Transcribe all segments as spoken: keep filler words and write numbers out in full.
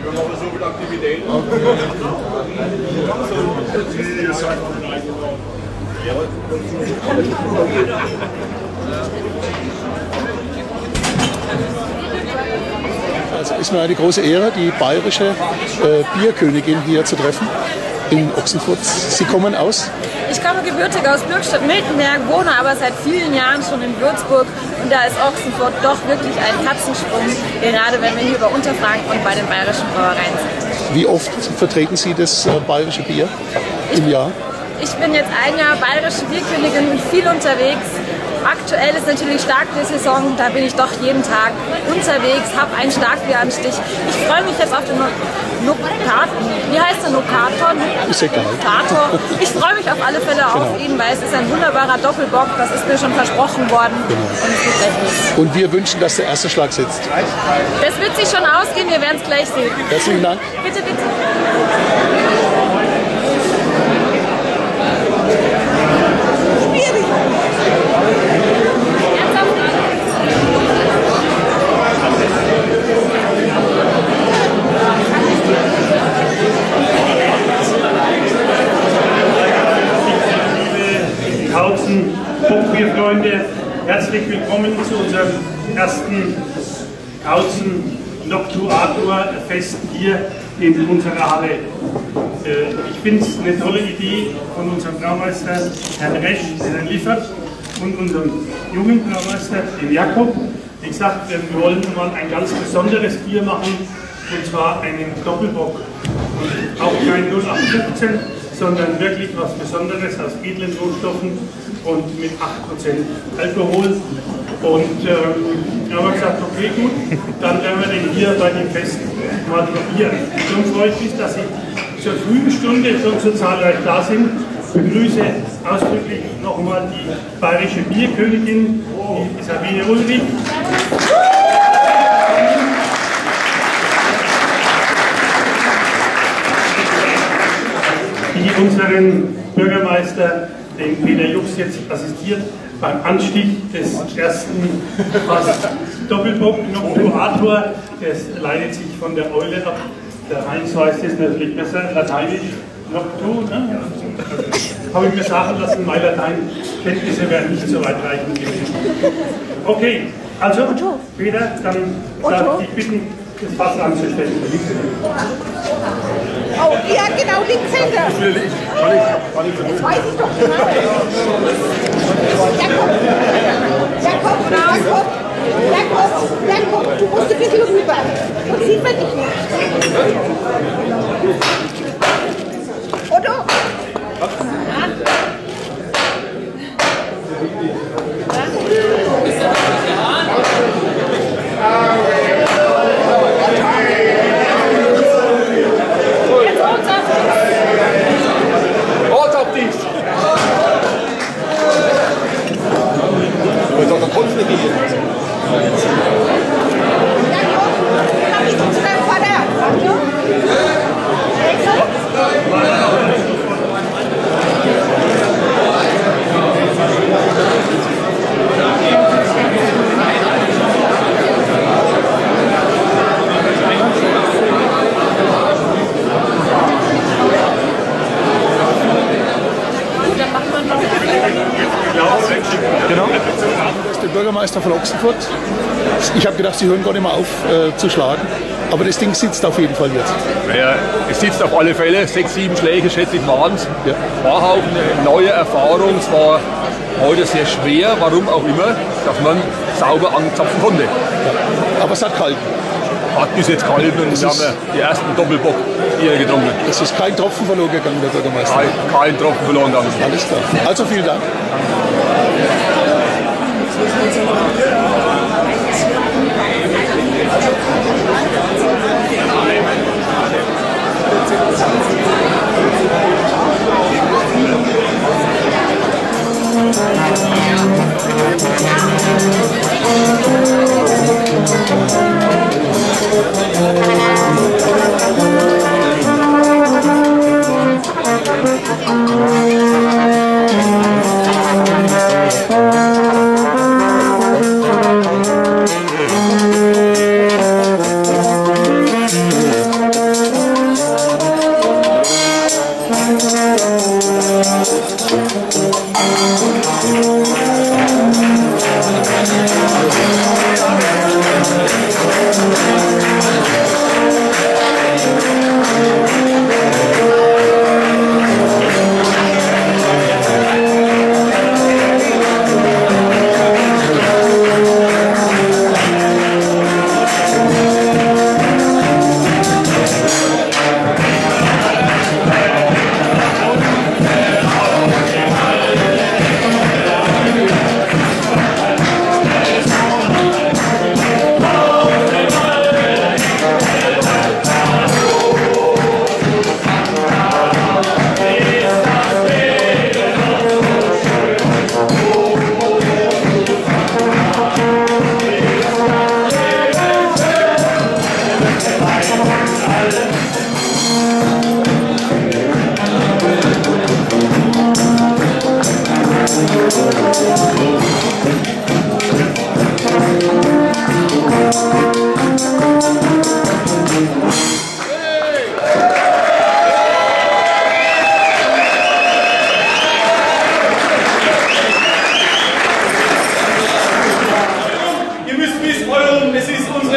Wir machen so viel Aktivität. Also ist mir eine große Ehre, die bayerische äh, Bierkönigin hier zu treffen in Ochsenfurt. Sie kommen aus? Ich komme gebürtig aus Bürgstadt-Miltenberg, wohne aber seit vielen Jahren schon in Würzburg und da ist Ochsenfurt doch wirklich ein Katzensprung, gerade wenn wir hier über Unterfranken und bei den bayerischen Brauereien sind. Wie oft vertreten Sie das äh, bayerische Bier im Jahr? Ich bin jetzt ein Jahr bayerische Bierkönigin und viel unterwegs. Aktuell ist natürlich Starkbier-Saison, da bin ich doch jeden Tag unterwegs, habe einen Starkbieranstich. Ich freue mich jetzt auf den Nokator. Wie heißt der Nokator? Ist egal. Nokator. Ich freue mich auf alle Fälle Genau. auf ihn, weil es ist ein wunderbarer Doppelbock, das ist mir schon versprochen worden. Genau. Und es gibt recht nichts. Und wir wünschen, dass der erste Schlag sitzt. Das wird sich schon ausgehen, wir werden es gleich sehen. Herzlichen Dank. Bitte, bitte. Bockbierfreunde, herzlich willkommen zu unserem ersten Kautzen Noctuator Fest hier in unserer Halle. Ich finde es eine tolle Idee von unserem Braumeister Herrn Resch, Herrn Liffert und unserem jungen Braumeister, dem Jakob. Wie gesagt, wir wollen mal ein ganz besonderes Bier machen, und zwar einen Doppelbock. Und auch kein null acht fünfzehn, sondern wirklich was Besonderes aus edlen Rohstoffen und mit acht Prozent Alkohol. Und ähm, haben wir gesagt, okay, gut, dann werden wir den hier bei dem Fest mal probieren. Nun freue ich mich, dass Sie zur frühen Stunde schon so zahlreich da sind. Ich begrüße ausdrücklich nochmal die bayerische Bierkönigin, die Sabine Ulrich. Die unseren Bürgermeister, den Peter Jux, jetzt assistiert beim Anstieg des ersten Doppelbock Noctuator. Das leitet sich von der Eule ab. Der Heinz heißt es natürlich besser, lateinisch Noctu. Ne? Habe ich mir sagen lassen, meine Lateinkenntnisse werden nicht so weitreichend gewesen. Okay, also Peter, dann darf ich bitten, das Fass anzustellen. Oh, ja, genau, Linkshänder. Das will ich. Kann ich, kann ich das weiß ich doch genau. Jakob, Jakob, Jakob, Jakob, Jakob, du musst ein bisschen rüber. Und sieht man dich nicht. Oder? Bürgermeister von Ochsenfurt. Ich habe gedacht, Sie hören gar nicht mehr auf äh, zu schlagen, aber das Ding sitzt auf jeden Fall jetzt. Naja, es sitzt auf alle Fälle, sechs, sieben Schläge schätze ich waren es. Ja. War auch eine neue Erfahrung, es war heute sehr schwer, warum auch immer, dass man sauber anzapfen konnte. Ja. Aber es hat gehalten. Hat bis jetzt gehalten und wir haben die ersten Doppelbock hier getrunken. Es ist kein Tropfen verloren gegangen, der Bürgermeister. Kein, kein Tropfen verloren gegangen. Alles klar. Also vielen Dank. Thank you.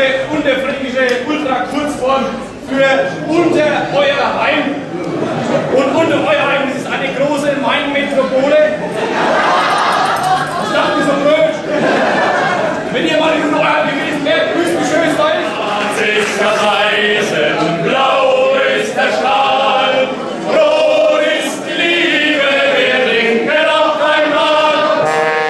unterfränkische Ultra-Kurzform für unter euer Heim. Und unter euer Heim, das ist eine große Main-Metropole. Ich dachte so blöd. Wenn ihr mal in eurem gewesen wärt, grüßt mich schön, weil ich das Eisen, blau ist der Stahl, rot ist die Liebe, wir trinken auch einmal.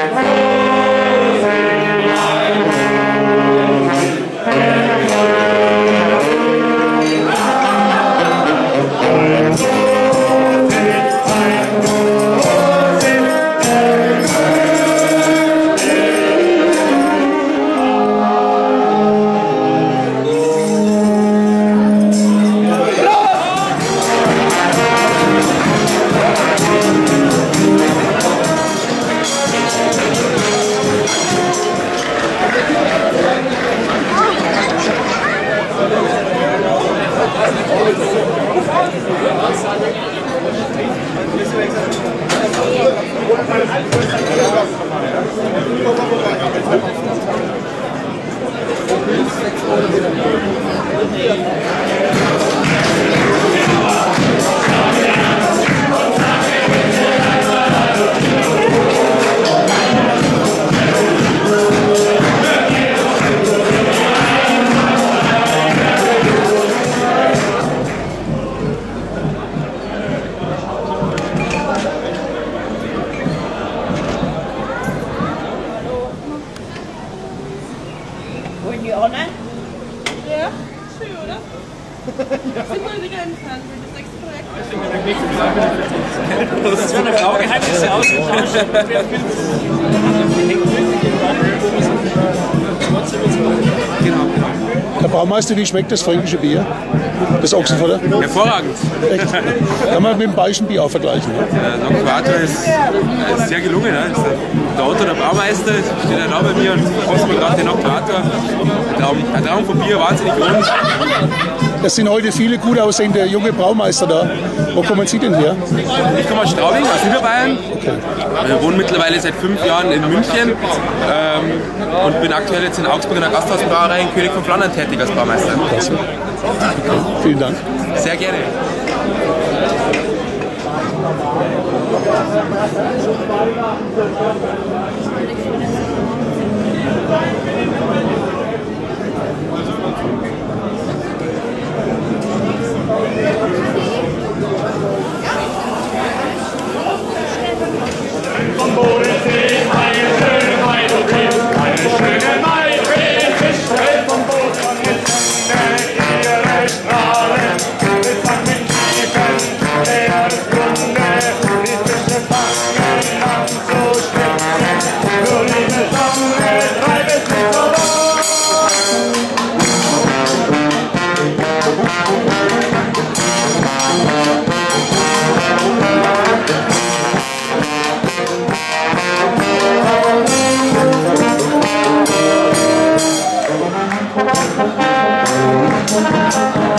Das werden blaue Geheimnisse ausgetauscht. Herr Braumeister, wie schmeckt das fränkische Bier? Das Ochsenfutter? Hervorragend. Echt? Kann man mit dem bayerischen Bier auch vergleichen. Ne? Der Noctuator ist, ist sehr gelungen. Ne? Der Otto, der Braumeister, steht ja da bei mir und kosten wir gerade den Noctuator. Ein Traum, ein Traum von Bier, wahnsinnig rund. Es sind heute viele gut aussehende junge Braumeister da. Wo kommen Sie denn her? Ich komme aus Straubing, aus Niederbayern. Okay. Ich wohne mittlerweile seit fünf Jahren in München ähm, und bin aktuell jetzt in Augsburg in der Gasthausbrauerei in König von Flandern tätig als Braumeister. Okay. Vielen Dank. Sehr gerne. Vom Bodensee, eine schöne Maidopie, eine schöne Maidopie, ist straight vom Boot von jetzt, ihre Strahlen, mit Fangen Tiefen, der Grunde, die Fische fangen an zu schwimmen, nur liebe Sonne, treib es nicht vorbei. Thank you.